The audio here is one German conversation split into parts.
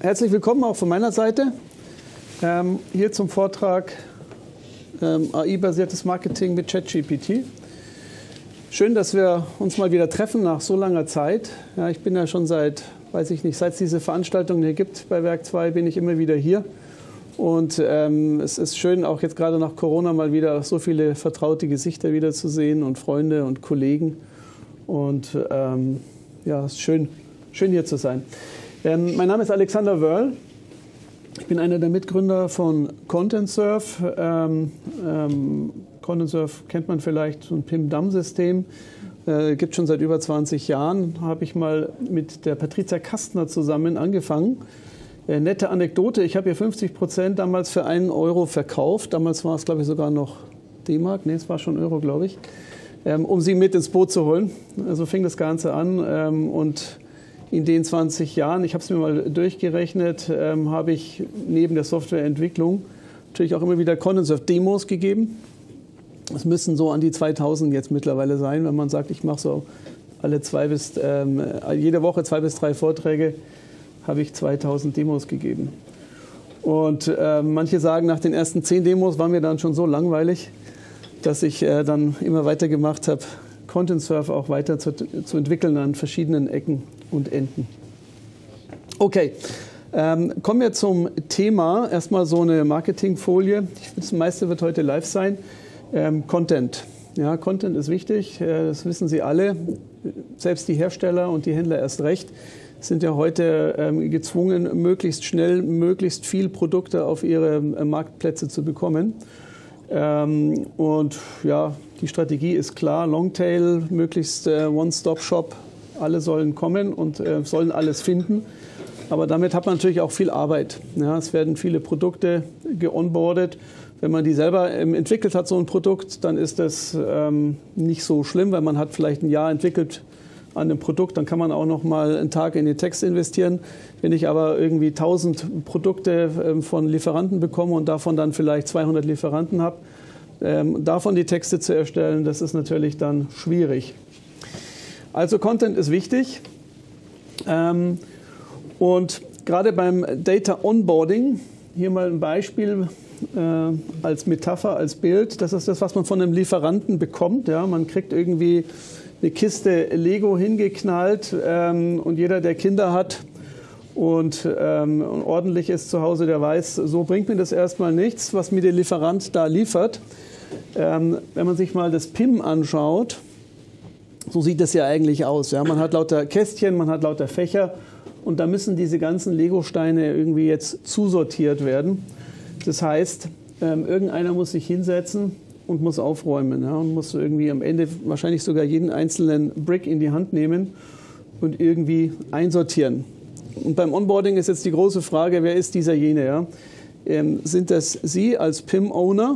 herzlich willkommen auch von meiner Seite. Hier zum Vortrag AI-basiertes Marketing mit ChatGPT. Schön, dass wir uns mal wieder treffen nach so langer Zeit. Ja, ich bin ja schon seit es diese Veranstaltungen hier gibt bei Werk 2, bin ich immer wieder hier. Und es ist schön, auch jetzt gerade nach Corona mal wieder so viele vertraute Gesichter wiederzusehen und Freunde und Kollegen. Und ja, es ist schön hier zu sein. Mein Name ist Alexander Wörl. Ich bin einer der Mitgründer von ContentSurf. ContentSurf kennt man vielleicht, so ein PIM-DAM-System. Gibt schon seit über 20 Jahren. Habe ich mal mit der Patricia Kastner zusammen angefangen. Nette Anekdote, ich habe hier 50% damals für 1 Euro verkauft. Damals war es, glaube ich, sogar noch D-Mark. Nee, es war schon Euro, glaube ich. Um sie mit ins Boot zu holen. So fing das Ganze an. Und in den 20 Jahren, ich habe es mir mal durchgerechnet, habe ich neben der Softwareentwicklung natürlich auch immer wieder ContentSurf-Demos gegeben. Es müssen so an die 2000 jetzt mittlerweile sein, wenn man sagt, ich mache so jede Woche 2 bis 3 Vorträge, habe ich 2000 Demos gegeben. Und manche sagen, nach den ersten 10 Demos war mir dann schon so langweilig, dass ich dann immer weitergemacht habe, ContentSurf auch weiter zu entwickeln an verschiedenen Ecken und Enden. Okay, kommen wir zum Thema. Erstmal so eine Marketingfolie. Das meiste wird heute live sein. Content. Ja, Content ist wichtig, das wissen Sie alle. Selbst die Hersteller und die Händler erst recht sind ja heute gezwungen, möglichst schnell, möglichst viel Produkte auf ihre Marktplätze zu bekommen. Und ja, die Strategie ist klar, Longtail, möglichst One-Stop-Shop, alle sollen kommen und sollen alles finden. Aber damit hat man natürlich auch viel Arbeit. Ja, es werden viele Produkte geonboardet. Wenn man die selber entwickelt hat, so ein Produkt, dann ist das nicht so schlimm, weil man hat vielleicht ein Jahr entwickelt an dem Produkt, dann kann man auch noch mal einen Tag in den Text investieren. Wenn ich aber irgendwie 1000 Produkte von Lieferanten bekomme und davon dann vielleicht 200 Lieferanten habe, davon die Texte zu erstellen, das ist natürlich dann schwierig. Also Content ist wichtig. Und gerade beim Data Onboarding, hier mal ein Beispiel als Metapher, als Bild, das ist das, was man von einem Lieferanten bekommt. Ja, man kriegt irgendwie eine Kiste Lego hingeknallt und jeder, der Kinder hat und ordentlich ist zu Hause, der weiß, so bringt mir das erstmal nichts, was mir der Lieferant da liefert. Wenn man sich mal das PIM anschaut, so sieht das ja eigentlich aus. Ja? Man hat lauter Kästchen, man hat lauter Fächer und da müssen diese ganzen Lego-Steine irgendwie jetzt zusortiert werden. Das heißt, irgendeiner muss sich hinsetzen und muss aufräumen, ja, und muss irgendwie am Ende wahrscheinlich sogar jeden einzelnen Brick in die Hand nehmen und irgendwie einsortieren. Und beim Onboarding ist jetzt die große Frage, wer ist dieser jene? Ja? Sind das Sie als PIM-Owner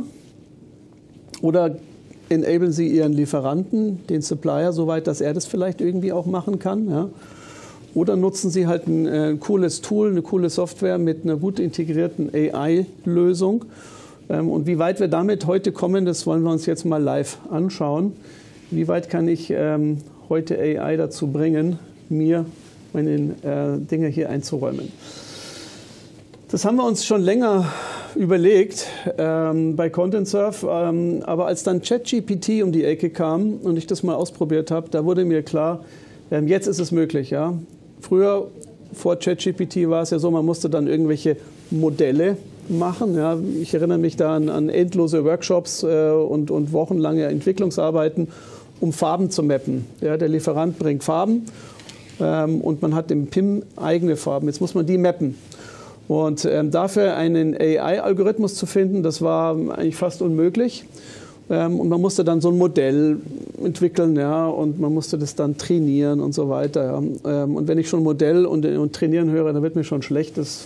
oder enablen Sie Ihren Lieferanten, den Supplier, soweit, dass er das vielleicht irgendwie auch machen kann? Ja? Oder nutzen Sie halt ein cooles Tool, eine coole Software mit einer gut integrierten AI-Lösung. Und wie weit wir damit heute kommen, das wollen wir uns jetzt mal live anschauen. Wie weit kann ich heute AI dazu bringen, mir meine Dinge hier einzuräumen? Das haben wir uns schon länger überlegt bei ContentSurf, aber als dann ChatGPT um die Ecke kam und ich das mal ausprobiert habe, da wurde mir klar, jetzt ist es möglich. Ja? Früher, vor ChatGPT war es ja so, man musste dann irgendwelche Modelle machen. Ja. Ich erinnere mich da an endlose Workshops und wochenlange Entwicklungsarbeiten, um Farben zu mappen. Ja, der Lieferant bringt Farben und man hat im PIM eigene Farben. Jetzt muss man die mappen. Und dafür einen AI-Algorithmus zu finden, das war eigentlich fast unmöglich. Und man musste dann so ein Modell entwickeln, ja, und man musste das dann trainieren und so weiter. Ja. Und wenn ich schon Modell und trainieren höre, dann wird mir schon schlecht. Das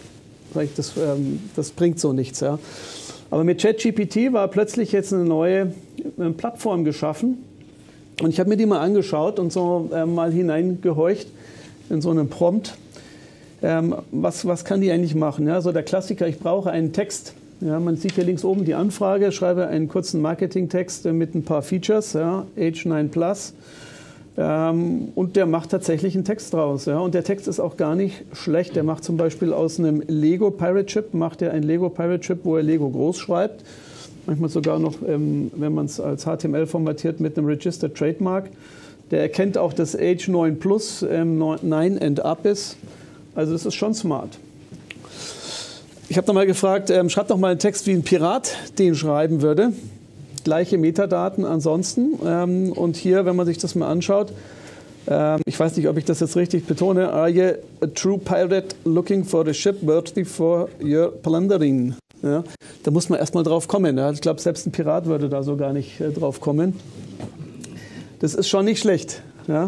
bringt so nichts. Ja. Aber mit ChatGPT war plötzlich jetzt eine neue Plattform geschaffen. Und ich habe mir die mal angeschaut und so mal hineingehorcht in so einen Prompt. Was kann die eigentlich machen? Ja, so der Klassiker, ich brauche einen Text. Ja, man sieht hier links oben die Anfrage, schreibe einen kurzen Marketingtext mit ein paar Features, ja, Age 9+. Und der macht tatsächlich einen Text draus. Ja? Und der Text ist auch gar nicht schlecht. Der macht zum Beispiel aus einem Lego Pirate Chip, macht er ein Lego Pirate Chip, wo er Lego groß schreibt. Manchmal sogar noch, wenn man es als HTML formatiert, mit einem Registered Trademark. Der erkennt auch, dass Age 9 plus 9 and up ist. Also das ist schon smart. Ich habe noch mal gefragt, schreibt doch mal einen Text, wie ein Pirat den schreiben würde. Gleiche Metadaten ansonsten. Und hier, wenn man sich das mal anschaut, ich weiß nicht, ob ich das jetzt richtig betone, are you a true pirate looking for a ship worthy for your plundering? Ja, da muss man erstmal drauf kommen. Ja. Ich glaube, selbst ein Pirat würde da so gar nicht drauf kommen. Das ist schon nicht schlecht. Ja.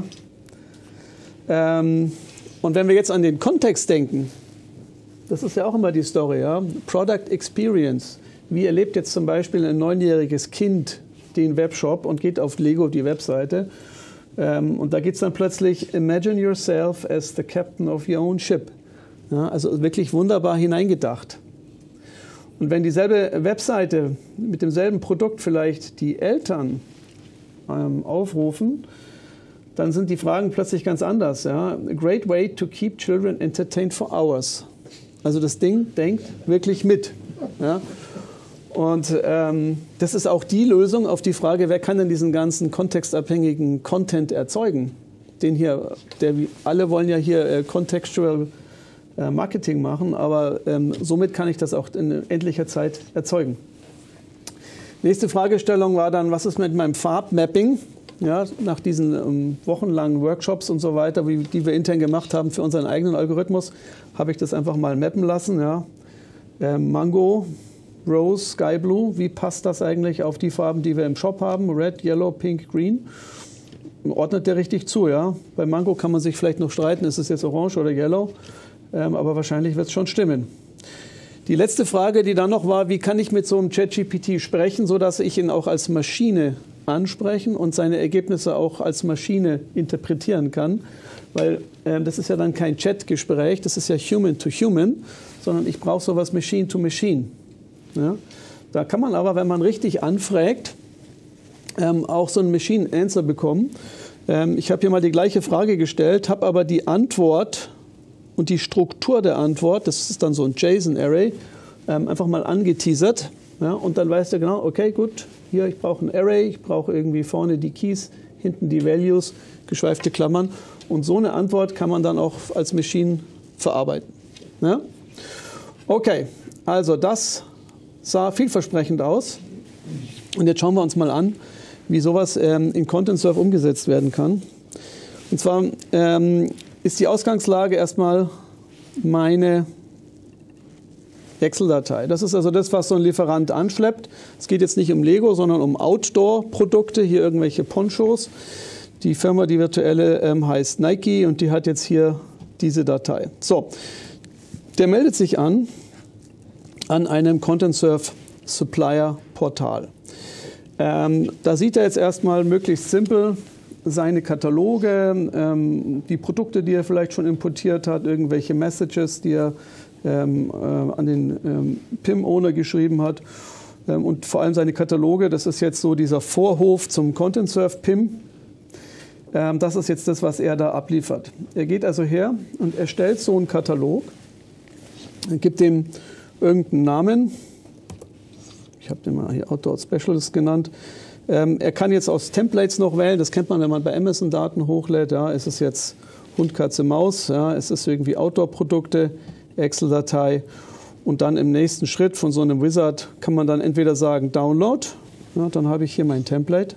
Und wenn wir jetzt an den Kontext denken, das ist ja auch immer die Story, ja? Product Experience. Wie erlebt jetzt zum Beispiel ein 9-jähriges Kind den Webshop und geht auf Lego die Webseite? Und da geht es dann plötzlich, imagine yourself as the captain of your own ship. Ja, also wirklich wunderbar hineingedacht. Und wenn dieselbe Webseite mit demselben Produkt vielleicht die Eltern aufrufen, dann sind die Fragen plötzlich ganz anders. Ja? A great way to keep children entertained for hours. Also das Ding denkt wirklich mit. Ja? Und das ist auch die Lösung auf die Frage, wer kann denn diesen ganzen kontextabhängigen Content erzeugen? Den hier, alle wollen ja hier Contextual Marketing machen, aber somit kann ich das auch in endlicher Zeit erzeugen. Nächste Fragestellung war dann, was ist mit meinem Farbmapping? Ja, nach diesen wochenlangen Workshops und so weiter, die wir intern gemacht haben für unseren eigenen Algorithmus, habe ich das einfach mal mappen lassen. Ja. Mango, Rose, Sky Blue, wie passt das eigentlich auf die Farben, die wir im Shop haben? Red, Yellow, Pink, Green. Ordnet der richtig zu, ja? Bei Mango kann man sich vielleicht noch streiten, ist es jetzt Orange oder Yellow? Aber wahrscheinlich wird es schon stimmen. Die letzte Frage, die dann noch war, wie kann ich mit so einem ChatGPT sprechen, sodass ich ihn auch als Maschine ansprechen und seine Ergebnisse auch als Maschine interpretieren kann? Weil das ist ja dann kein Chat-Gespräch, das ist ja Human to Human, sondern ich brauche sowas Machine to Machine. Ja? Da kann man aber, wenn man richtig anfragt, auch so einen Machine Answer bekommen. Ich habe hier mal die gleiche Frage gestellt, habe aber die Antwort und die Struktur der Antwort, das ist dann so ein JSON-Array, einfach mal angeteasert. Ja? Und dann weißt du genau, okay, gut, hier, ich brauche ein Array, ich brauche irgendwie vorne die Keys, hinten die Values, geschweifte Klammern. Und so eine Antwort kann man dann auch als Machine verarbeiten. Ja? Okay, also das sah vielversprechend aus. Und jetzt schauen wir uns mal an, wie sowas in ContentSurf umgesetzt werden kann. Und zwar ist die Ausgangslage erstmal meine Excel-Datei. Das ist also das, was so ein Lieferant anschleppt. Es geht jetzt nicht um Lego, sondern um Outdoor-Produkte, hier irgendwelche Ponchos. Die Firma, die virtuelle, heißt Nike und die hat jetzt hier diese Datei. So, der meldet sich an einem ContentSurf Supplier Portal. Da sieht er jetzt erstmal möglichst simpel seine Kataloge, die Produkte, die er vielleicht schon importiert hat, irgendwelche Messages, die er an den PIM-Owner geschrieben hat und vor allem seine Kataloge. Das ist jetzt so dieser Vorhof zum ContentSurf PIM. Das ist jetzt das, was er da abliefert. Er geht also her und erstellt so einen Katalog, gibt dem irgendeinen Namen. Ich habe den mal hier Outdoor Specialist genannt. Er kann jetzt aus Templates noch wählen. Das kennt man, wenn man bei Amazon Daten hochlädt. Ja, ist es jetzt Hund, Katze, Maus? Ja, ist es irgendwie Outdoor-Produkte, Excel-Datei? Und dann im nächsten Schritt von so einem Wizard kann man dann entweder sagen Download. Ja, dann habe ich hier mein Template.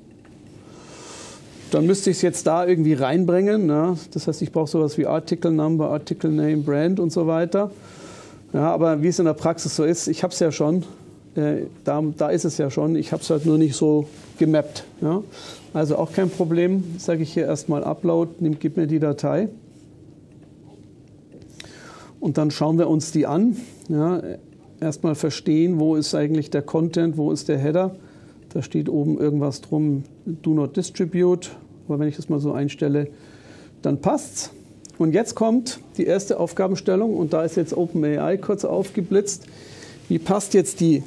Dann müsste ich es jetzt da irgendwie reinbringen. Ja. Das heißt, ich brauche sowas wie Article Number, Article Name, Brand und so weiter. Ja, aber wie es in der Praxis so ist, ich habe es ja schon. Da ist es ja schon, ich habe es halt nur nicht so gemappt. Ja? Also auch kein Problem, sage ich hier erstmal Upload, gib mir die Datei. Und dann schauen wir uns die an. Ja? Erstmal verstehen, wo ist eigentlich der Content, wo ist der Header. Da steht oben irgendwas drum, do not distribute. Aber wenn ich das mal so einstelle, dann passt's. Und jetzt kommt die erste Aufgabenstellung und da ist jetzt OpenAI kurz aufgeblitzt. Wie passt jetzt die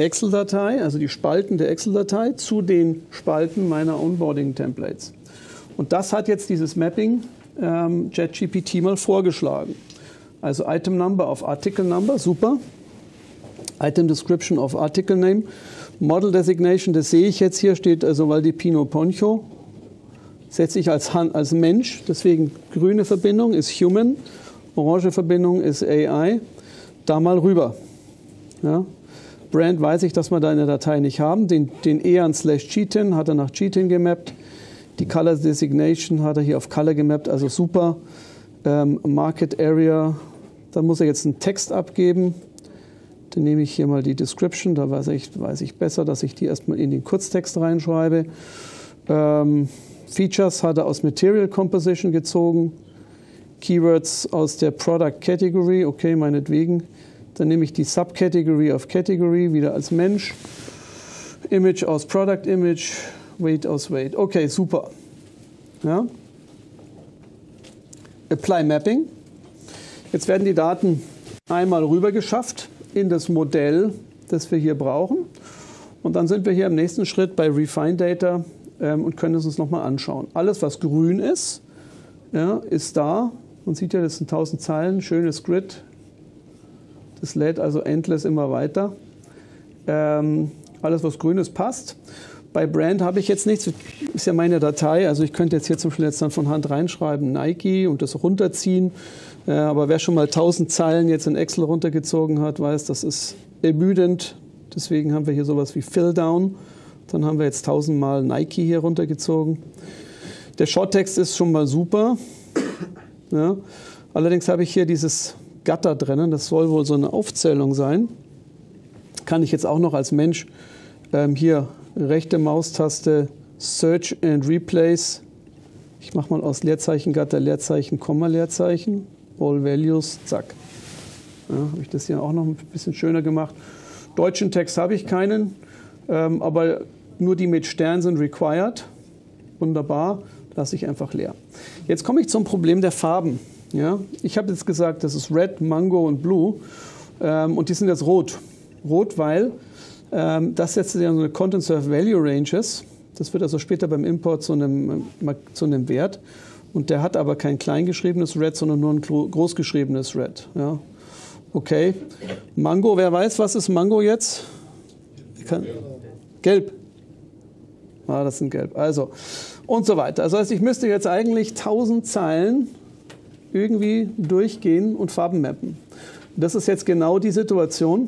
Excel-Datei, also die Spalten der Excel-Datei, zu den Spalten meiner Onboarding-Templates? Und das hat jetzt dieses Mapping ChatGPT mal vorgeschlagen. Also Item Number auf Article Number, super. Item Description auf Article Name. Model Designation, das sehe ich jetzt hier, steht also Valdipino Poncho. Setze ich als Mensch, deswegen grüne Verbindung ist Human, orange Verbindung ist AI. Da mal rüber. Ja. Brand weiß ich, dass wir da in der Datei nicht haben. Den EAN/Cheatin hat er nach Cheatin gemappt. Die Color Designation hat er hier auf Color gemappt, also super. Market Area, da muss er jetzt einen Text abgeben. Dann nehme ich hier mal die Description, da weiß ich besser, dass ich die erstmal in den Kurztext reinschreibe. Features hat er aus Material Composition gezogen. Keywords aus der Product Category, okay, meinetwegen. Dann nehme ich die Subcategory auf Category, wieder als Mensch. Image aus Product Image, Weight aus Weight. Okay, super. Ja. Apply Mapping. Jetzt werden die Daten einmal rüber geschafft in das Modell, das wir hier brauchen. Und dann sind wir hier im nächsten Schritt bei Refine Data und können es uns nochmal anschauen. Alles, was grün ist, ja, ist da. Man sieht ja, das sind 1000 Zeilen, schönes Grid. Das lädt also endless immer weiter. Alles, was grün ist, passt. Bei Brand habe ich jetzt nichts, ist ja meine Datei, also ich könnte jetzt hier zum Beispiel jetzt dann von Hand reinschreiben, Nike und das runterziehen. Aber wer schon mal 1000 Zeilen jetzt in Excel runtergezogen hat, weiß, das ist ermüdend. Deswegen haben wir hier sowas wie Fill Down. Dann haben wir jetzt 1000 Mal Nike hier runtergezogen. Der Shorttext ist schon mal super. Ja. Allerdings habe ich hier dieses Gutter drinnen, das soll wohl so eine Aufzählung sein. Kann ich jetzt auch noch als Mensch hier rechte Maustaste Search and Replace. Ich mache mal aus Leerzeichen Gutter Leerzeichen, Komma Leerzeichen. All Values, zack. Ja, habe ich das hier auch noch ein bisschen schöner gemacht. Deutschen Text habe ich keinen, aber nur die mit Stern sind required. Wunderbar, lasse ich einfach leer. Jetzt komme ich zum Problem der Farben. Ja, ich habe jetzt gesagt, das ist Red, Mango und Blue und die sind jetzt rot. Rot, weil das jetzt ja so eine Content Serve Value Range ist. Das wird also später beim Import zu einem Wert. Und der hat aber kein kleingeschriebenes Red, sondern nur ein großgeschriebenes Red. Ja. Okay. Mango, wer weiß, was ist Mango jetzt? Gelb. Ah, das sind gelb. Also, und so weiter. Also ich müsste jetzt eigentlich 1000 Zeilen irgendwie durchgehen und Farben mappen. Das ist jetzt genau die Situation,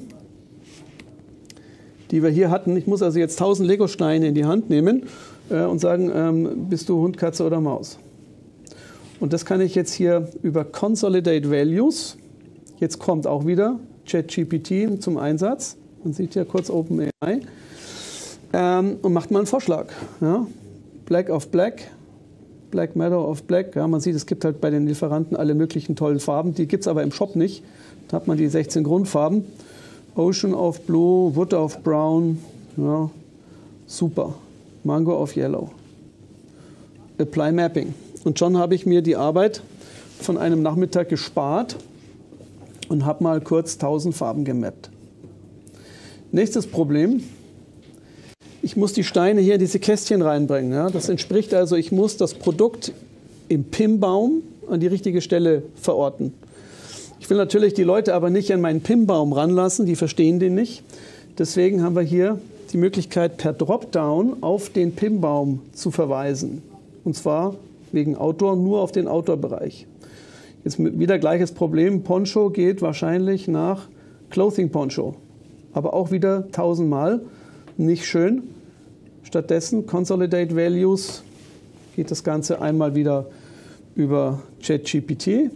die wir hier hatten. Ich muss also jetzt 1000 Lego-Steine in die Hand nehmen und sagen, bist du Hund, Katze oder Maus? Und das kann ich jetzt hier über Consolidate Values, jetzt kommt auch wieder ChatGPT zum Einsatz, man sieht ja kurz OpenAI, und macht mal einen Vorschlag. Ja? Black auf Black, Black Matter auf Black. Ja, man sieht, es gibt halt bei den Lieferanten alle möglichen tollen Farben, die gibt es aber im Shop nicht. Da hat man die 16 Grundfarben. Ocean auf Blue, Wood auf Brown, ja, super. Mango auf Yellow. Apply Mapping. Und schon habe ich mir die Arbeit von einem Nachmittag gespart und habe mal kurz 1000 Farben gemappt. Nächstes Problem. Ich muss die Steine hier in diese Kästchen reinbringen. Ja? Das entspricht also, ich muss das Produkt im PIM-Baum an die richtige Stelle verorten. Ich will natürlich die Leute aber nicht an meinen PIM-Baum ranlassen, die verstehen den nicht. Deswegen haben wir hier die Möglichkeit, per Dropdown auf den PIM-Baum zu verweisen. Und zwar wegen Outdoor nur auf den Outdoor-Bereich. Jetzt wieder gleiches Problem. Poncho geht wahrscheinlich nach Clothing Poncho. Aber auch wieder 1000 Mal. Nicht schön. Stattdessen Consolidate Values geht das Ganze einmal wieder über ChatGPT.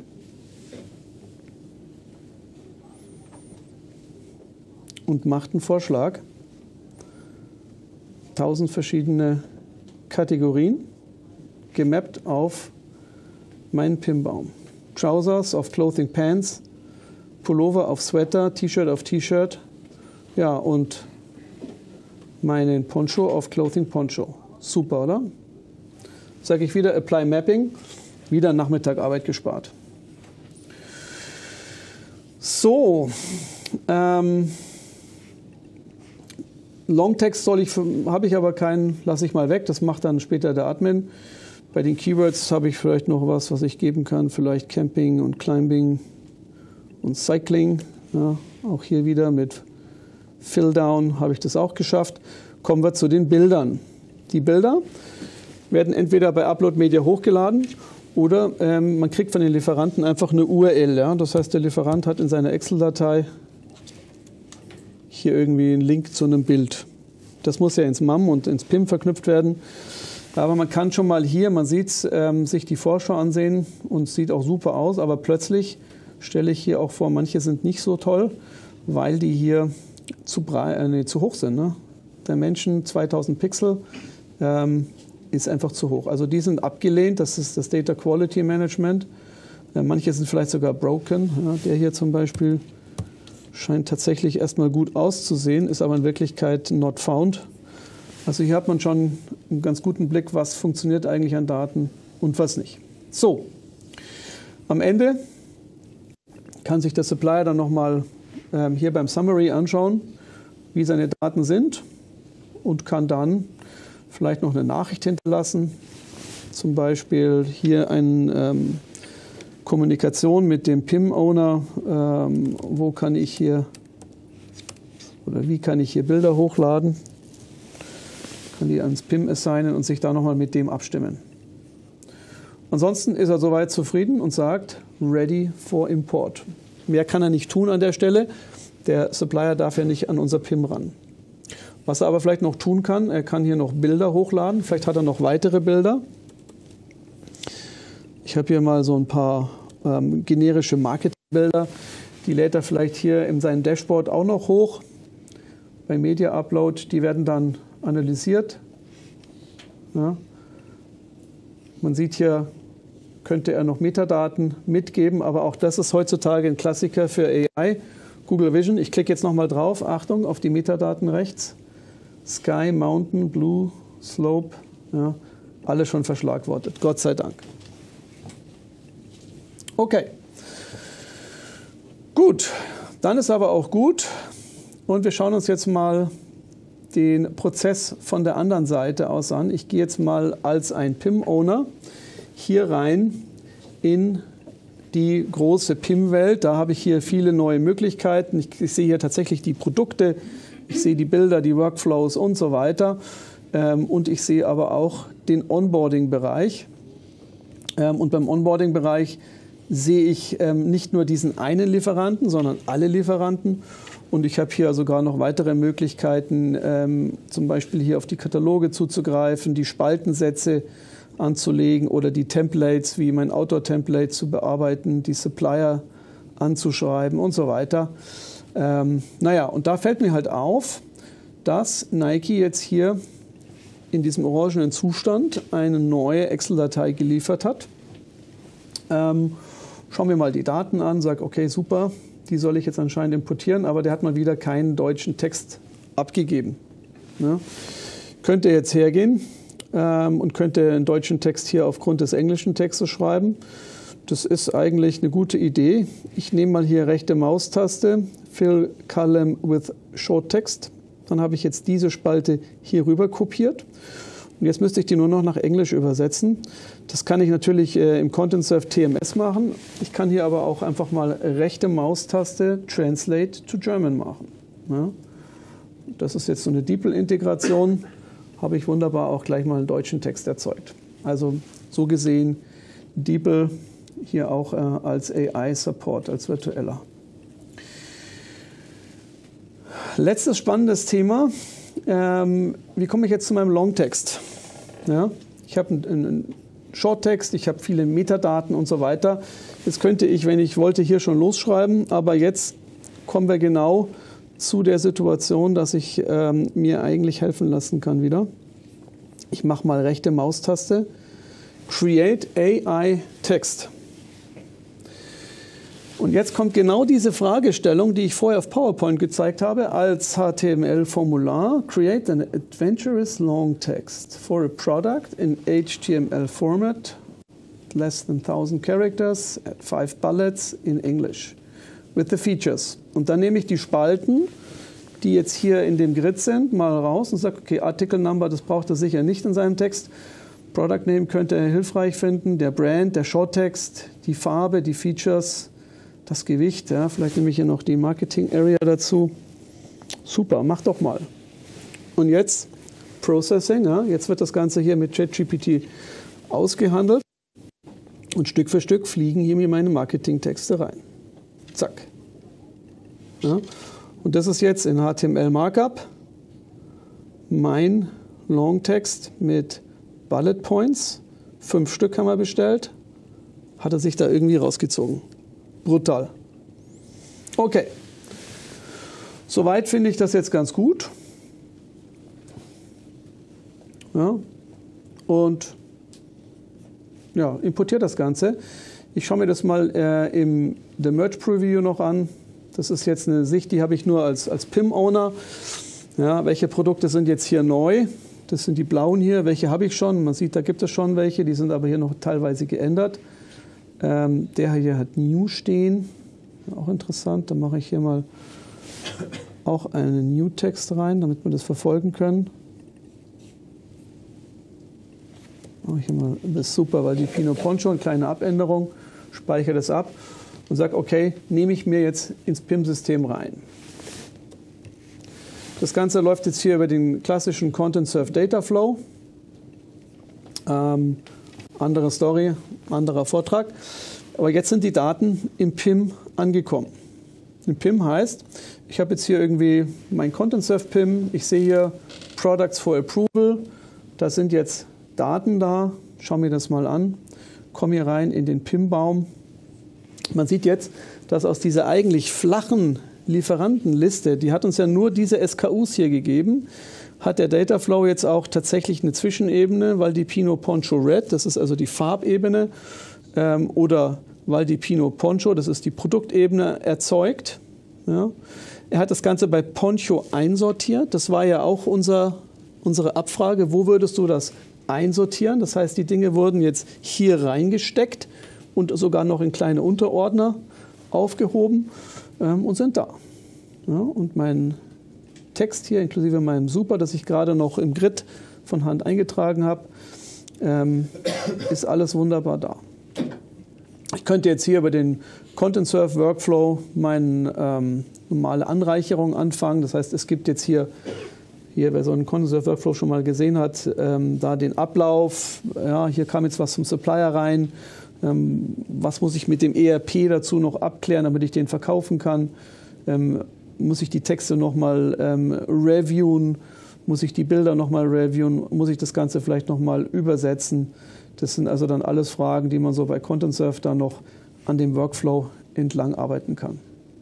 Und macht einen Vorschlag. 1000 verschiedene Kategorien, gemappt auf meinen PIM-Baum. Trousers auf Clothing Pants, Pullover auf Sweater, T-Shirt auf T-Shirt, ja, und meinen Poncho auf Clothing Poncho. Super, oder? Sage ich wieder, Apply Mapping, wieder Nachmittag Arbeit gespart. So, Longtext habe ich aber keinen, lasse ich mal weg, das macht dann später der Admin. Bei den Keywords habe ich vielleicht noch was ich geben kann. Vielleicht Camping und Climbing und Cycling. Ja, auch hier wieder mit Fill-Down habe ich das auch geschafft. Kommen wir zu den Bildern. Die Bilder werden entweder bei Upload Media hochgeladen oder man kriegt von den Lieferanten einfach eine URL. Ja? Das heißt, der Lieferant hat in seiner Excel-Datei hier irgendwie einen Link zu einem Bild. Das muss ja ins MAM und ins PIM verknüpft werden. Aber man kann schon mal hier, man sieht es, sich die Vorschau ansehen und es sieht auch super aus. Aber plötzlich stelle ich hier auch vor, manche sind nicht so toll, weil die hier zu hoch sind. Ne? Der Menschen 2000 Pixel ist einfach zu hoch. Also die sind abgelehnt, das ist das Data Quality Management. Manche sind vielleicht sogar broken. Ja? Der hier zum Beispiel scheint tatsächlich erstmal gut auszusehen, ist aber in Wirklichkeit not found. Also hier hat man schon einen ganz guten Blick, was funktioniert eigentlich an Daten und was nicht. So, am Ende kann sich der Supplier dann nochmal hier beim Summary anschauen, wie seine Daten sind und kann dann vielleicht noch eine Nachricht hinterlassen. Zum Beispiel hier eine Kommunikation mit dem PIM-Owner. Wo kann ich hier oder wie kann ich hier Bilder hochladen? Kann die ans PIM assignen und sich da nochmal mit dem abstimmen. Ansonsten ist er soweit zufrieden und sagt, ready for import. Mehr kann er nicht tun an der Stelle. Der Supplier darf ja nicht an unser PIM ran. Was er aber vielleicht noch tun kann, er kann hier noch Bilder hochladen. Vielleicht hat er noch weitere Bilder. Ich habe hier mal so ein paar generische Marketingbilder. Die lädt er vielleicht hier in seinem Dashboard auch noch hoch. Bei Media Upload, die werden dann analysiert. Ja. Man sieht hier, könnte er noch Metadaten mitgeben, aber auch das ist heutzutage ein Klassiker für AI. Google Vision, ich klicke jetzt nochmal drauf, Achtung, auf die Metadaten rechts. Sky, Mountain, Blue, Slope, ja, alle schon verschlagwortet, Gott sei Dank. Okay, gut, dann ist aber auch gut und wir schauen uns jetzt mal den Prozess von der anderen Seite aus an. Ich gehe jetzt mal als ein PIM-Owner hier rein in die große PIM-Welt. Da habe ich hier viele neue Möglichkeiten. Ich sehe hier tatsächlich die Produkte, ich sehe die Bilder, die Workflows und so weiter. Und ich sehe aber auch den Onboarding-Bereich. Und beim Onboarding-Bereich sehe ich nicht nur diesen einen Lieferanten, sondern alle Lieferanten. Und ich habe hier sogar noch weitere Möglichkeiten, zum Beispiel hier auf die Kataloge zuzugreifen, die Spaltensätze anzulegen oder die Templates wie mein Outdoor-Template zu bearbeiten, die Supplier anzuschreiben und so weiter. Naja, und da fällt mir halt auf, dass Nike jetzt hier in diesem orangenen Zustand eine neue Excel-Datei geliefert hat. Schauen wir mal die Daten an, sage, okay, super, die soll ich jetzt anscheinend importieren, aber der hat mal wieder keinen deutschen Text abgegeben. Ja. Könnte jetzt hergehen und könnte einen deutschen Text hier aufgrund des englischen Textes schreiben. Das ist eigentlich eine gute Idee. Ich nehme mal hier rechte Maustaste, Fill Column with Short Text. Dann habe ich jetzt diese Spalte hier rüber kopiert. Und jetzt müsste ich die nur noch nach Englisch übersetzen. Das kann ich natürlich im Content Surf TMS machen. Ich kann hier aber auch einfach mal rechte Maustaste Translate to German machen. Ja. Das ist jetzt so eine DeepL-Integration. Habe ich wunderbar auch gleich mal einen deutschen Text erzeugt. Also so gesehen DeepL hier auch als AI-Support, als virtueller. Letztes spannendes Thema. Wie komme ich jetzt zu meinem Longtext? Ja, ich habe einen Shorttext, ich habe viele Metadaten und so weiter. Jetzt könnte ich, wenn ich wollte, hier schon losschreiben, aber jetzt kommen wir genau zu der Situation, dass ich mir eigentlich helfen lassen kann wieder. Ich mache mal rechte Maustaste, Create AI Text. Und jetzt kommt genau diese Fragestellung, die ich vorher auf PowerPoint gezeigt habe, als HTML-Formular. Create an adventurous long text for a product in HTML format, less than 1000 characters, at 5 bullets in English, with the features. Und dann nehme ich die Spalten, die jetzt hier in dem Grid sind, mal raus und sage, okay, Article Number, das braucht er sicher nicht in seinem Text. Product Name könnte er hilfreich finden, der Brand, der Shorttext, die Farbe, die Features, das Gewicht. Ja, vielleicht nehme ich hier noch die Marketing Area dazu. Super, mach doch mal. Und jetzt Processing. Ja, jetzt wird das Ganze hier mit ChatGPT ausgehandelt. Und Stück für Stück fliegen hier mir meine Marketingtexte rein. Zack. Ja, und das ist jetzt in HTML Markup mein Longtext mit Bullet Points. 5 Stück haben wir bestellt. Hat er sich da irgendwie rausgezogen. Brutal. Okay. Soweit finde ich das jetzt ganz gut. Ja. Und ja, importiert das Ganze. Ich schaue mir das mal im The Merge Preview noch an. Das ist jetzt eine Sicht, die habe ich nur als PIM-Owner. Ja, welche Produkte sind jetzt hier neu? Das sind die blauen hier. Welche habe ich schon? Man sieht, da gibt es schon welche. Die sind aber hier noch teilweise geändert. Der hier hat New stehen. Auch interessant. Da mache ich hier mal auch einen New-Text rein, damit wir das verfolgen können. Mache ich hier mal, das ist super, weil die Pino Poncho, eine kleine Abänderung, speichere das ab und sage, okay, nehme ich mir jetzt ins PIM-System rein. Das Ganze läuft jetzt hier über den klassischen Content Surf Data Flow. Andere Story, anderer Vortrag. Aber jetzt sind die Daten im PIM angekommen. Im PIM heißt, ich habe jetzt hier irgendwie mein Content Surf PIM. Ich sehe hier Products for Approval. Da sind jetzt Daten da. Schau mir das mal an. Komme hier rein in den PIM-Baum. Man sieht jetzt, dass aus dieser eigentlich flachen Lieferantenliste, die hat uns ja nur diese SKUs hier gegeben, hat der Dataflow jetzt auch tatsächlich eine Zwischenebene, weil die Pino Poncho Red, das ist also die Farbebene, oder weil die Pino Poncho, das ist die Produktebene, erzeugt. Ja. Er hat das Ganze bei Poncho einsortiert. Das war ja auch unsere Abfrage. Wo würdest du das einsortieren? Das heißt, die Dinge wurden jetzt hier reingesteckt und sogar noch in kleine Unterordner aufgehoben und sind da. Ja, und mein Text hier, inklusive meinem Super, das ich gerade noch im Grid von Hand eingetragen habe, ist alles wunderbar da. Ich könnte jetzt hier über den Content Surf Workflow meine normale Anreicherung anfangen. Das heißt, es gibt jetzt hier, wer so einen Content Surf Workflow schon mal gesehen hat, da den Ablauf. Ja, hier kam jetzt was zum Supplier rein. Was muss ich mit dem ERP dazu noch abklären, damit ich den verkaufen kann? Muss ich die Texte nochmal reviewen? Muss ich die Bilder nochmal reviewen? Muss ich das Ganze vielleicht nochmal übersetzen? Das sind also dann alles Fragen, die man so bei Content Surf dann noch an dem Workflow entlang arbeiten kann.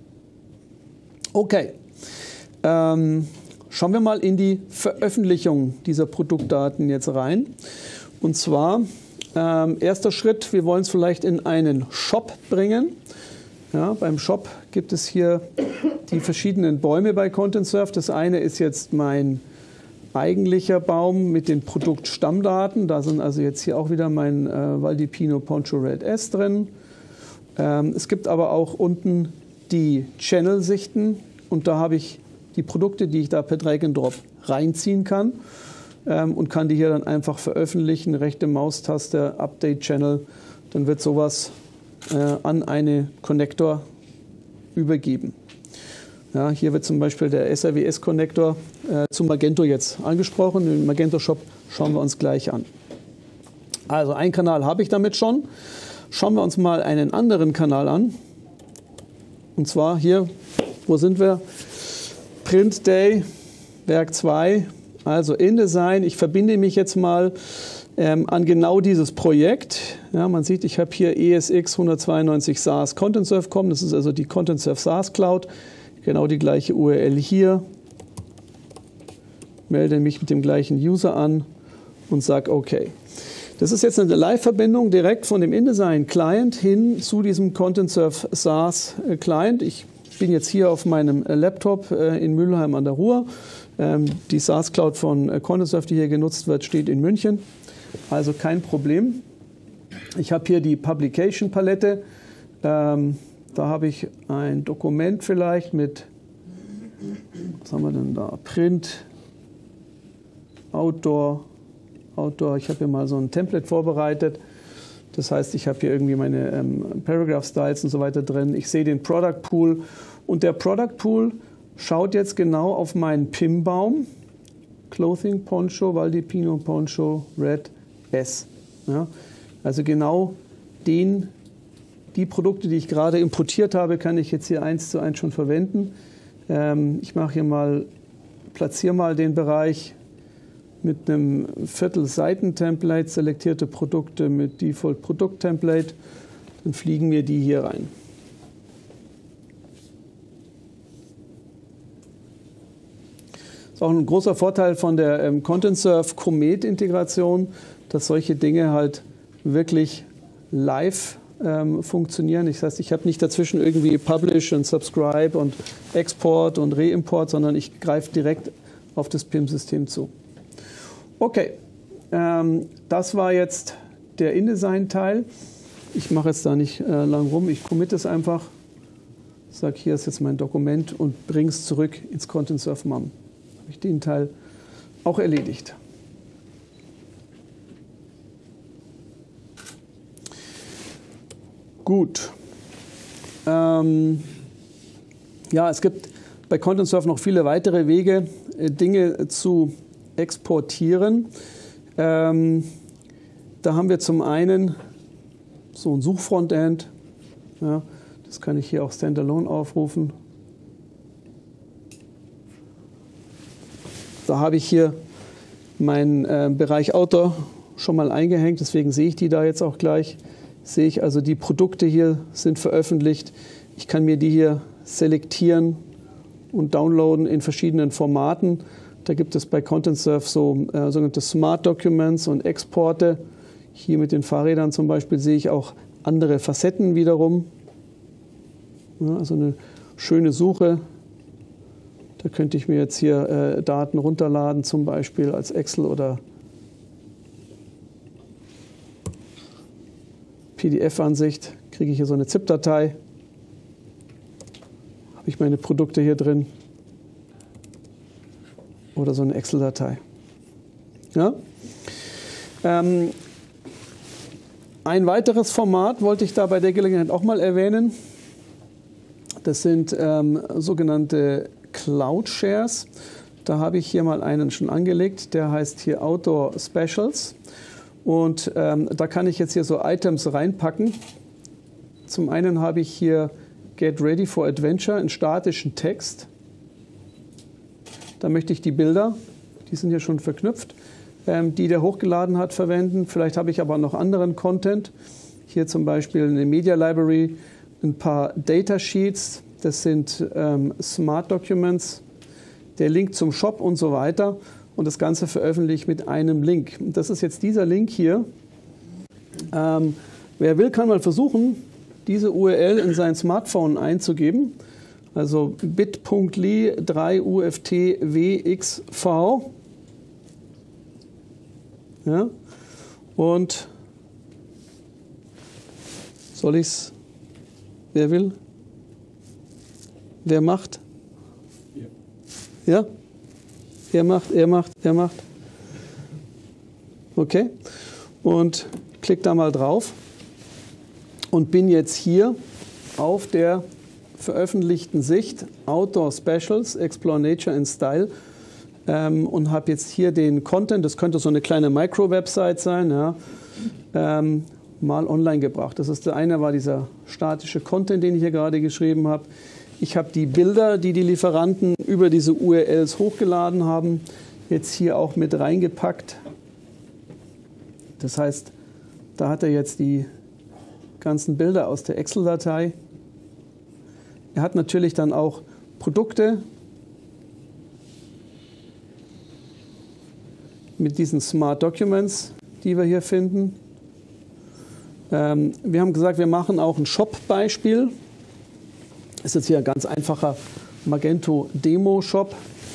Okay, schauen wir mal in die Veröffentlichung dieser Produktdaten jetzt rein. Und zwar erster Schritt, wir wollen es vielleicht in einen Shop bringen. Ja, beim Shop gibt es hier die verschiedenen Bäume bei Content Surf. Das eine ist jetzt mein eigentlicher Baum mit den Produktstammdaten. Da sind also jetzt hier auch wieder mein Valdi Pino Poncho Red S drin. Es gibt aber auch unten die Channel-Sichten und da habe ich die Produkte, die ich da per Drag and Drop reinziehen kann und kann die hier dann einfach veröffentlichen. Rechte Maustaste, Update Channel, dann wird sowas an eine Connector übergeben. Ja, hier wird zum Beispiel der SRWS-Connector zu Magento jetzt angesprochen. Den Magento-Shop schauen wir uns gleich an. Also einen Kanal habe ich damit schon. Schauen wir uns mal einen anderen Kanal an. Und zwar hier, wo sind wir? Print Day, Werk 2, also InDesign. Ich verbinde mich jetzt mal an genau dieses Projekt. Ja, man sieht, ich habe hier ESX 192 SaaS Content Surf.com. Das ist also die Content Surf SaaS Cloud. Genau die gleiche URL hier. Melde mich mit dem gleichen User an und sage OK. Das ist jetzt eine Live-Verbindung direkt von dem InDesign Client hin zu diesem Content Surf SaaS Client. Ich bin jetzt hier auf meinem Laptop in Mülheim an der Ruhr. Die SaaS Cloud von Content Surf, die hier genutzt wird, steht in München. Also kein Problem. Ich habe hier die Publication Palette. Da habe ich ein Dokument vielleicht mit, was haben wir denn da? Print, Outdoor, Outdoor. Ich habe hier mal so ein Template vorbereitet. Das heißt, ich habe hier irgendwie meine Paragraph Styles und so weiter drin. Ich sehe den Product Pool und der Product Pool schaut jetzt genau auf meinen PIM-Baum. Clothing, Poncho, Valdipino, Poncho, Red, S. Ja, also genau die Produkte, die ich gerade importiert habe, kann ich jetzt hier 1:1 schon verwenden. Ich mache hier mal, platziere mal den Bereich mit einem Viertel-Seiten-Template, selektierte Produkte mit Default-Produkt-Template. Dann fliegen mir die hier rein. Das ist auch ein großer Vorteil von der ContentSurf Comet-Integration, dass solche Dinge halt wirklich live funktionieren. Das heißt, ich habe nicht dazwischen irgendwie Publish und Subscribe und Export und Reimport, sondern ich greife direkt auf das PIM-System zu. Okay, das war jetzt der InDesign-Teil. Ich mache jetzt da nicht lang rum, ich committe es einfach, sage, hier ist jetzt mein Dokument und bringe es zurück ins ContentSurf MAM. Habe ich den Teil auch erledigt. Gut. Ja, es gibt bei ContentSurf noch viele weitere Wege, Dinge zu exportieren. Da haben wir zum einen so ein Suchfrontend. Ja, das kann ich hier auch standalone aufrufen. Da habe ich hier meinen Bereich Outdoor schon mal eingehängt, deswegen sehe ich die da jetzt auch gleich. Sehe ich also, die Produkte hier sind veröffentlicht. Ich kann mir die hier selektieren und downloaden in verschiedenen Formaten. Da gibt es bei ContentSurf so sogenannte Smart Documents und Exporte. Hier mit den Fahrrädern zum Beispiel sehe ich auch andere Facetten wiederum. Ja, also eine schöne Suche. Da könnte ich mir jetzt hier Daten runterladen, zum Beispiel als Excel oder PDF-Ansicht. Kriege ich hier so eine ZIP-Datei. Habe ich meine Produkte hier drin. Oder so eine Excel-Datei. Ja? Ein weiteres Format wollte ich da bei der Gelegenheit auch mal erwähnen. Das sind sogenannte Cloud Shares. Da habe ich hier mal einen schon angelegt, der heißt hier Outdoor Specials. Und da kann ich jetzt hier so Items reinpacken. Zum einen habe ich hier Get Ready for Adventure in statischen Text. Da möchte ich die Bilder, die sind hier schon verknüpft, die der hochgeladen hat, verwenden. Vielleicht habe ich aber noch anderen Content. Hier zum Beispiel eine Media Library, ein paar Datasheets, das sind Smart Documents, der Link zum Shop und so weiter. Und das Ganze veröffentliche ich mit einem Link. Und das ist jetzt dieser Link hier. Wer will, kann mal versuchen, diese URL in sein Smartphone einzugeben. Also bit.ly 3uftwxv. Ja. Und soll ich es? Wer will? Wer macht? Ja? Er macht. Okay. Und klick da mal drauf und bin jetzt hier auf der veröffentlichten Sicht Outdoor Specials, Explore Nature in Style und habe jetzt hier den Content, das könnte so eine kleine Micro-Website sein, ja, mal online gebracht. Das ist der eine, war dieser statische Content, den ich hier gerade geschrieben habe. Ich habe die Bilder, die die Lieferanten über diese URLs hochgeladen haben, jetzt hier auch mit reingepackt. Das heißt, da hat er jetzt die ganzen Bilder aus der Excel-Datei. Er hat natürlich dann auch Produkte mit diesen Smart Documents, die wir hier finden. Wir haben gesagt, wir machen auch ein Shop-Beispiel. Das ist jetzt hier ein ganz einfacher Magento Demo-Shop.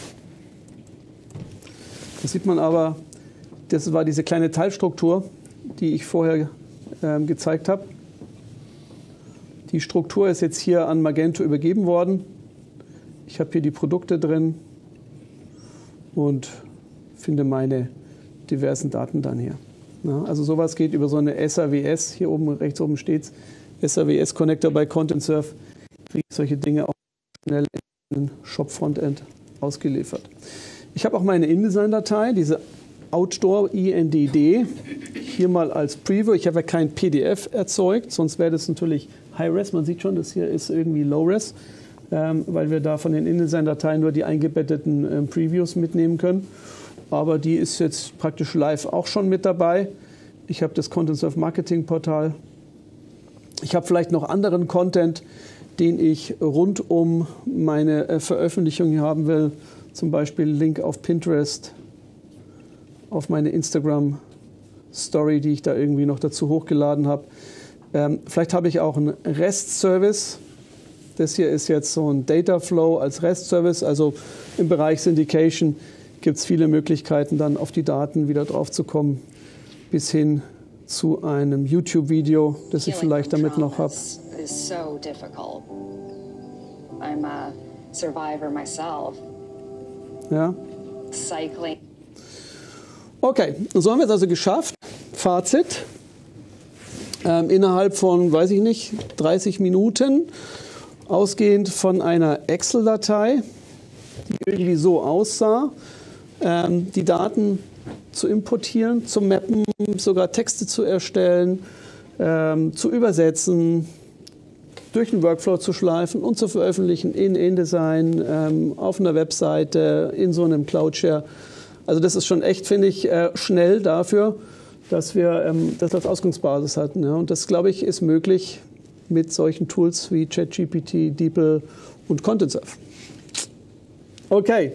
Da sieht man aber, das war diese kleine Teilstruktur, die ich vorher gezeigt habe. Die Struktur ist jetzt hier an Magento übergeben worden. Ich habe hier die Produkte drin und finde meine diversen Daten dann her. Ja, also sowas geht über so eine SAWS, hier oben rechts oben steht es, SAWS Connector bei ContentSurf, kriege ich solche Dinge auch schnell in den Shop-Frontend ausgeliefert. Ich habe auch meine InDesign-Datei, diese Outdoor INDD, hier mal als Preview. Ich habe ja kein PDF erzeugt, sonst wäre das natürlich High-Res. Man sieht schon, das hier ist irgendwie Low-Res, weil wir da von den InDesign-Dateien nur die eingebetteten Previews mitnehmen können. Aber die ist jetzt praktisch live auch schon mit dabei. Ich habe das ContentSurf Marketing Portal. Ich habe vielleicht noch anderen Content, den ich rund um meine Veröffentlichung hier haben will. Zum Beispiel Link auf Pinterest, auf meine Instagram Story, die ich da irgendwie noch dazu hochgeladen habe. Vielleicht habe ich auch einen REST-Service. Das hier ist jetzt so ein Data Flow als REST-Service. Also im Bereich Syndication gibt es viele Möglichkeiten, dann auf die Daten wieder drauf zu kommen, bis hin zu einem YouTube-Video, das ich vielleicht damit noch habe. Ja. Okay, so haben wir es also geschafft. Fazit. Innerhalb von, weiß ich nicht, 30 Minuten, ausgehend von einer Excel-Datei, die irgendwie so aussah, die Daten zu importieren, zu mappen, sogar Texte zu erstellen, zu übersetzen, durch den Workflow zu schleifen und zu veröffentlichen in InDesign, auf einer Webseite, in so einem Cloudshare. Also das ist schon echt, finde ich, schnell dafür, dass wir das als Ausgangsbasis hatten. Ja. Und das, glaube ich, ist möglich mit solchen Tools wie ChatGPT, DeepL und ContentSurf. Okay.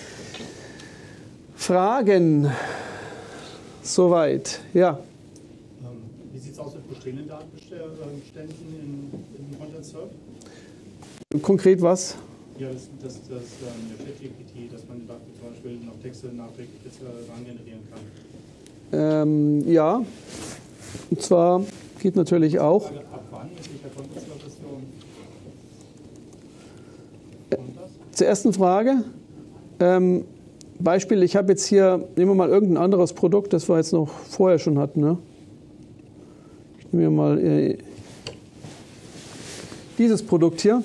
Fragen? Soweit. Ja. Wie sieht es aus mit bestehenden Datenbeständen in ContentSurf? Konkret was? Ja, das ChatGPT, dass man zum Beispiel noch Texte nachträglich generieren kann. Ja. Und zwar geht natürlich auch. Ab wann? In welcher ContentSurf-Version? Zur ersten Frage. Beispiel, ich habe jetzt hier, nehmen wir mal irgendein anderes Produkt, das wir jetzt noch vorher schon hatten. Ne? Ich nehme mir mal dieses Produkt hier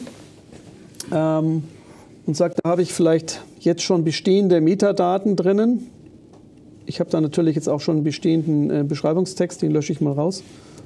und sage, da habe ich vielleicht jetzt schon bestehende Metadaten drinnen. Ich habe da natürlich jetzt auch schon einen bestehenden Beschreibungstext, den lösche ich mal raus.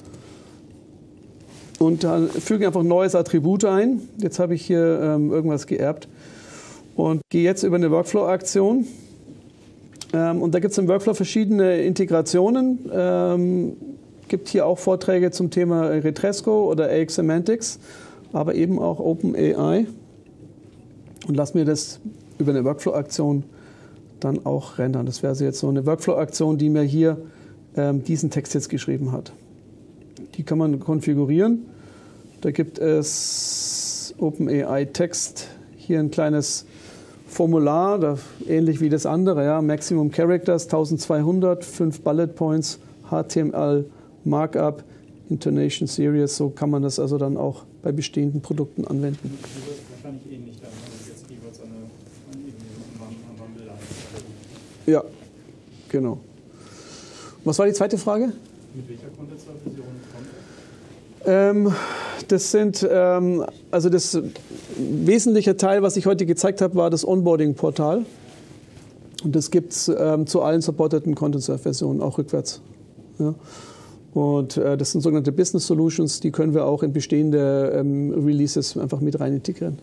Und dann füge einfach ein neues Attribut ein. Jetzt habe ich hier irgendwas geerbt. Und gehe jetzt über eine Workflow-Aktion. Und da gibt es im Workflow verschiedene Integrationen. Gibt hier auch Vorträge zum Thema Retresco oder AX Semantics, aber eben auch OpenAI. Und lass mir das über eine Workflow-Aktion dann auch rendern. Das wäre also jetzt so eine Workflow-Aktion, die mir hier diesen Text jetzt geschrieben hat. Die kann man konfigurieren. Da gibt es OpenAI Text, hier ein kleines Formular, ähnlich wie das andere, ja, Maximum Characters 1200, 5 Bullet Points, HTML, Markup, Intonation Series, so kann man das also dann auch bei bestehenden Produkten anwenden. Wahrscheinlich ähnlich dann, wenn jetzt Keywords am Wandel. Ja, genau. Was war die zweite Frage? Mit welcher ContentSurf-Version kommt das? Das sind, also das wesentliche Teil, was ich heute gezeigt habe, war das Onboarding-Portal. Und das gibt es zu allen supporteten ContentSurf-Versionen, auch rückwärts. Ja. Und das sind sogenannte Business Solutions, die können wir auch in bestehende Releases einfach mit rein integrieren.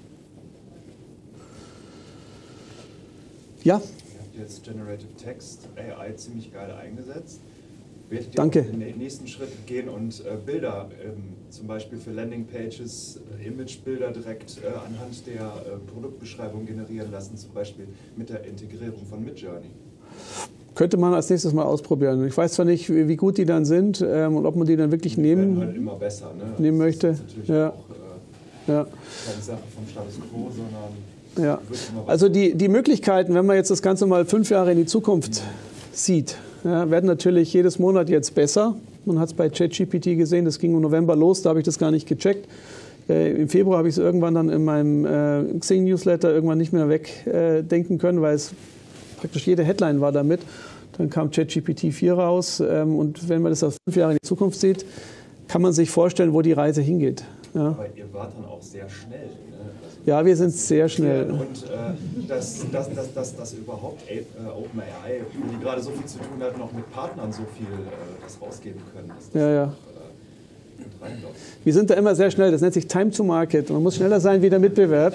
Ja? Ihr habt jetzt Generative Text AI ziemlich geil eingesetzt. Werdet ihr Danke. in den nächsten Schritt gehen und Bilder, zum Beispiel für Landingpages, Imagebilder direkt anhand der Produktbeschreibung generieren lassen, zum Beispiel mit der Integrierung von Midjourney? Könnte man als nächstes mal ausprobieren. Ich weiß zwar nicht, wie gut die dann sind und ob man die dann wirklich nehmen halt immer besser, ne? nehmen möchte. Das ist natürlich Ja. auch Ja. keine Sache vom Status Quo, sondern Ja. wird immer was. Also die Möglichkeiten, wenn man jetzt das Ganze mal 5 Jahre in die Zukunft sieht, ja, werden natürlich jedes Monat jetzt besser. Man hat es bei ChatGPT gesehen, das ging im November los, da habe ich das gar nicht gecheckt. Im Februar habe ich es irgendwann dann in meinem Xing-Newsletter irgendwann nicht mehr wegdenken können, weil es praktisch jede Headline war damit. Dann kam ChatGPT 4 raus. Und wenn man das auf 5 Jahre in die Zukunft sieht, kann man sich vorstellen, wo die Reise hingeht. Ja. Aber ihr wart dann auch sehr schnell. Ne? Also ja, wir sind sehr schnell. Und dass überhaupt OpenAI, die gerade so viel zu tun hat, noch mit Partnern so viel das rausgeben können. Ja. Wir sind da immer sehr schnell. Das nennt sich Time to Market. Man muss schneller sein wie der Mitbewerb.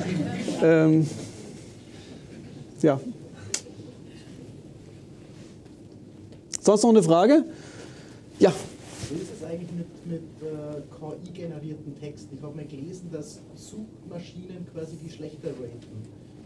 Ja. Sonst noch eine Frage? Ja. Wie ist es eigentlich mit KI-generierten Texten? Ich habe mal gelesen, dass Suchmaschinen quasi die schlechter raten.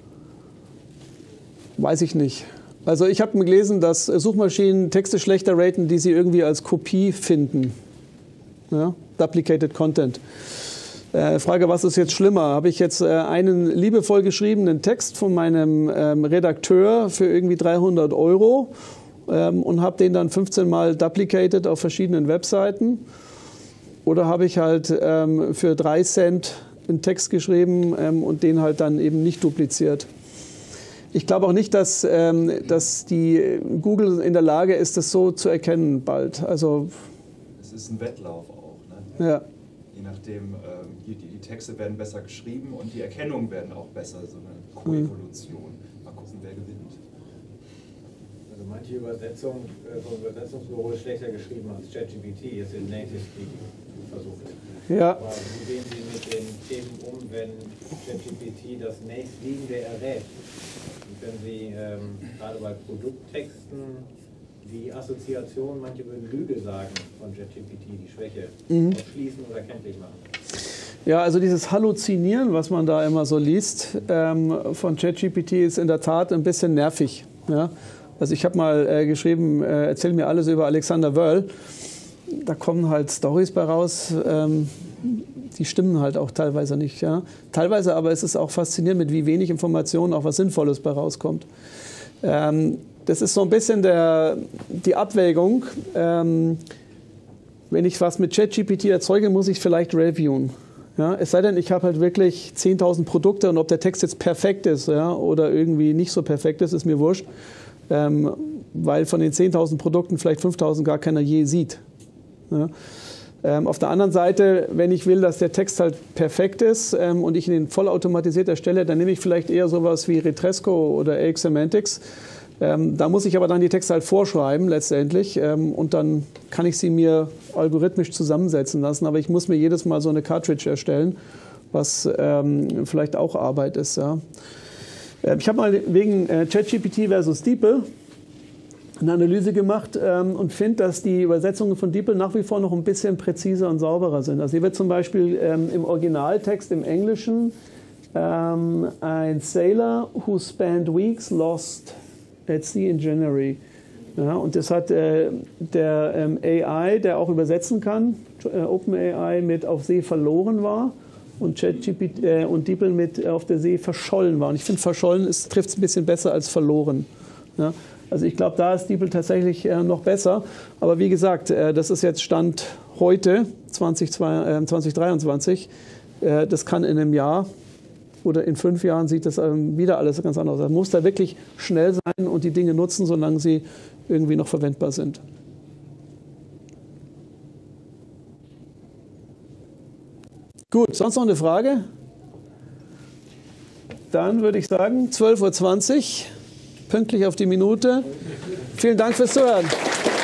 Weiß ich nicht. Also ich habe gelesen, dass Suchmaschinen Texte schlechter raten, die sie irgendwie als Kopie finden. Ja? Duplicated Content. Frage, was ist jetzt schlimmer? Habe ich jetzt einen liebevoll geschriebenen Text von meinem Redakteur für irgendwie 300 € und habe den dann 15 Mal duplicated auf verschiedenen Webseiten? Oder habe ich halt für 3 Cent einen Text geschrieben und den halt dann eben nicht dupliziert? Ich glaube auch nicht, dass die Google in der Lage ist, das so zu erkennen bald. Also, es ist ein Wettlauf auch. Ne? Ja. Je nachdem, die Texte werden besser geschrieben und die Erkennungen werden auch besser. So eine Koevolution. Mal gucken, wer gewinnt. Also manche Übersetzungen vom Übersetzungsbüro ist schlechter geschrieben als ChatGPT, jetzt in Native Speaking versucht. Ja. Aber wie gehen Sie mit den Themen um, wenn ChatGPT das nächstliegende errät? Und wenn Sie gerade bei Produkttexten die Assoziation, manche würden Lüge sagen von ChatGPT, die Schwäche, ausschließen oder kenntlich machen? Ja, also dieses Halluzinieren, was man da immer so liest, von ChatGPT ist in der Tat ein bisschen nervig. Ja? Also ich habe mal geschrieben, erzähl mir alles über Alexander Wörl. Da kommen halt Storys bei raus, die stimmen halt auch teilweise nicht. Ja? Teilweise aber ist es auch faszinierend, mit wie wenig Informationen auch was Sinnvolles bei rauskommt. Das ist so ein bisschen die Abwägung. Wenn ich was mit ChatGPT erzeuge, muss ich vielleicht reviewen. Ja? Es sei denn, ich habe halt wirklich 10.000 Produkte und ob der Text jetzt perfekt ist, ja, oder irgendwie nicht so perfekt ist mir wurscht. Weil von den 10.000 Produkten vielleicht 5.000 gar keiner je sieht. Ja? Auf der anderen Seite, wenn ich will, dass der Text halt perfekt ist und ich ihn vollautomatisiert erstelle, dann nehme ich vielleicht eher sowas wie Retresco oder AX Semantics. Da muss ich aber dann die Texte halt vorschreiben letztendlich und dann kann ich sie mir algorithmisch zusammensetzen lassen. Aber ich muss mir jedes Mal so eine Cartridge erstellen, was vielleicht auch Arbeit ist. Ja. Ich habe mal wegen ChatGPT versus DeepL eine Analyse gemacht und finde, dass die Übersetzungen von DeepL nach wie vor noch ein bisschen präziser und sauberer sind. Also hier wird zum Beispiel im Originaltext im Englischen ein Sailor who spent weeks lost at sea in January. Ja, und das hat der AI, der auch übersetzen kann, OpenAI mit auf See verloren war und ChatGPT und DeepL mit auf der See verschollen war. Und ich finde, verschollen trifft es ein bisschen besser als verloren. Ja, also ich glaube, da ist DeepL tatsächlich noch besser. Aber wie gesagt, das ist jetzt Stand heute, 2023. Das kann in einem Jahr oder in 5 Jahren sieht das wieder alles ganz anders aus. Man muss da wirklich schnell sein und die Dinge nutzen, solange sie irgendwie noch verwendbar sind. Gut, sonst noch eine Frage? Dann würde ich sagen, 12:20 Uhr, pünktlich auf die Minute. Vielen Dank fürs Zuhören.